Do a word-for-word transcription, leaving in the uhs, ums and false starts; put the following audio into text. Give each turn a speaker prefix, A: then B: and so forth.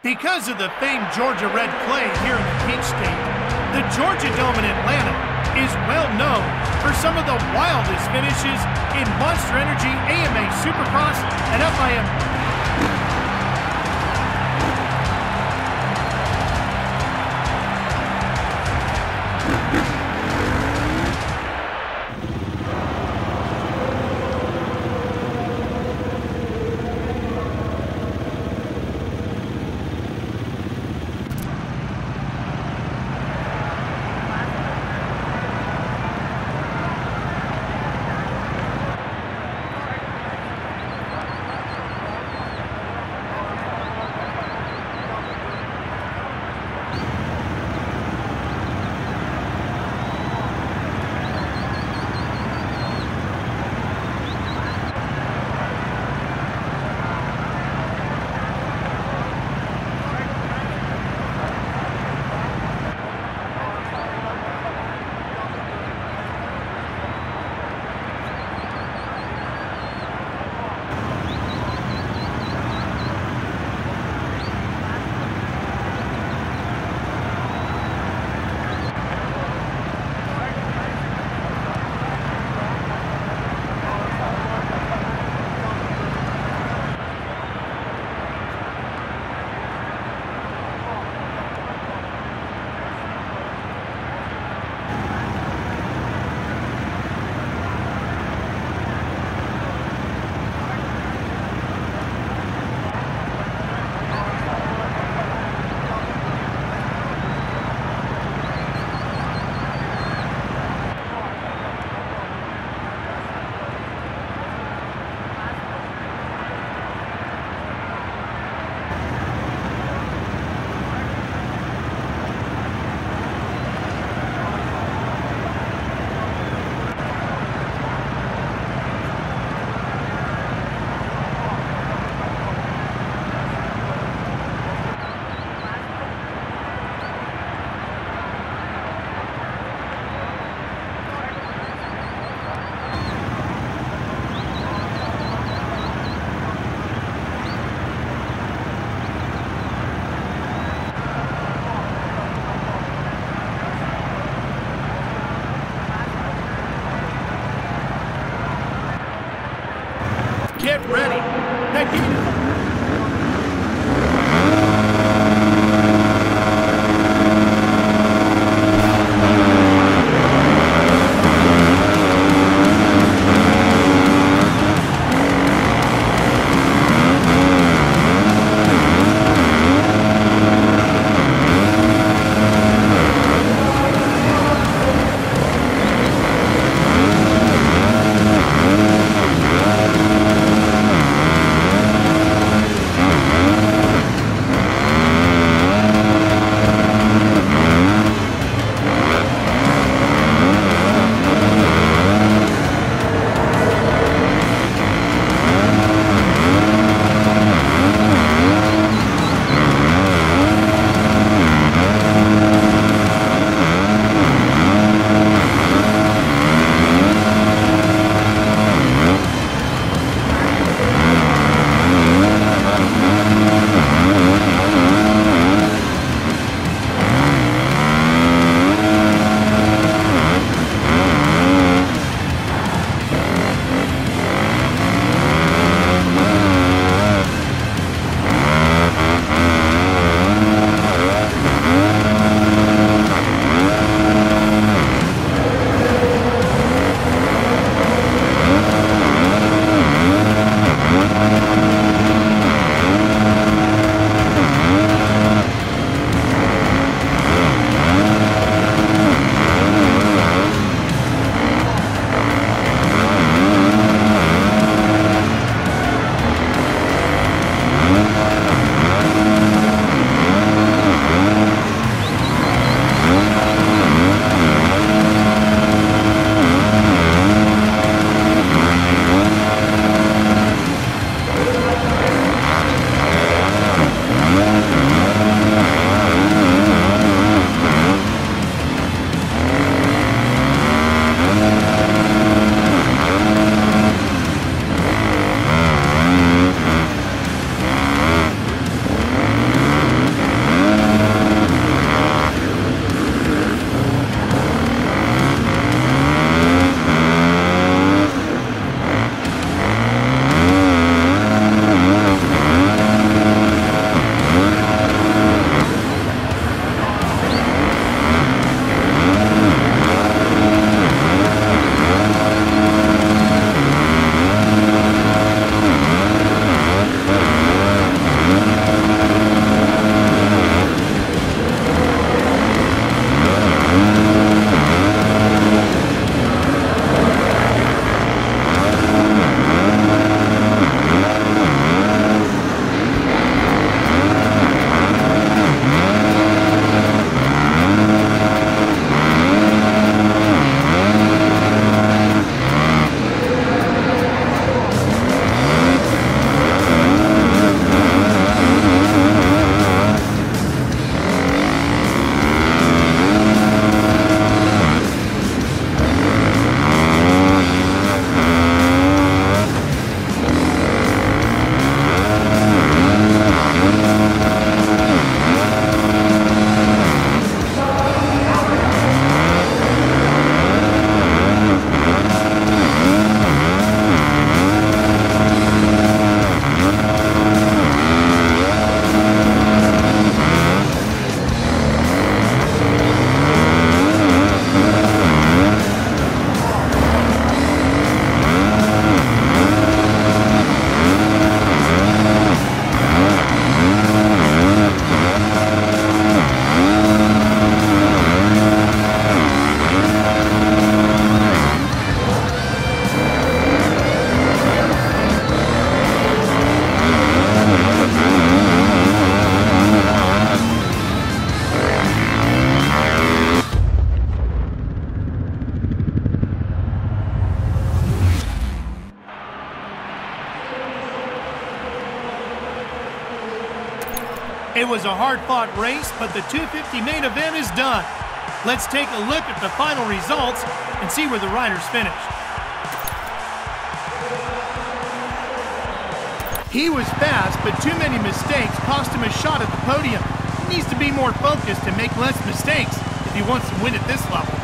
A: Because of the famed Georgia red clay here in the Peach State, the Georgia Dome in Atlanta is well known for some of the wildest finishes in Monster Energy A M A Supercross and F I M. Get ready. Nagita. It was a hard-fought race, but the two fifty main event is done. Let's take a look at the final results and see where the riders finished. He was fast, but too many mistakes cost him a shot at the podium. He needs to be more focused and make less mistakes if he wants to win at this level.